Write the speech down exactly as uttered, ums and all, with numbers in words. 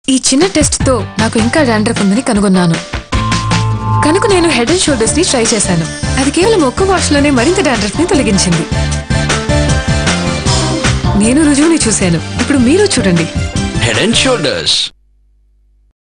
ఈ చిన్న టెస్ట్ తో నాకు ఇంకా డాండ్రఫ్ ఉందని కనుగొన్నాను. కనుక నేను హెడ్ అండ్ షోల్డర్స్ ని ట్రై చేశాను. అది కేవలం ఒక్క వాష్ లోనే మరింత డాండ్రఫ్ ని తొలగించింది. నేను రుజువుని చూశాను. ఇప్పుడు మీరు చూడండి. Head and shoulders.